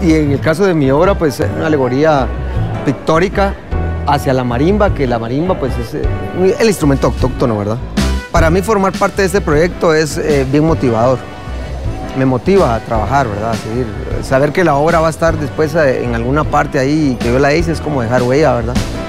Y en el caso de mi obra, pues es una alegoría pictórica hacia la marimba, que la marimba pues es el instrumento autóctono, ¿verdad? Para mí formar parte de este proyecto es bien motivador. Me motiva a trabajar, ¿verdad? A seguir. Saber que la obra va a estar después en alguna parte ahí y que yo la hice es como dejar huella, ¿verdad?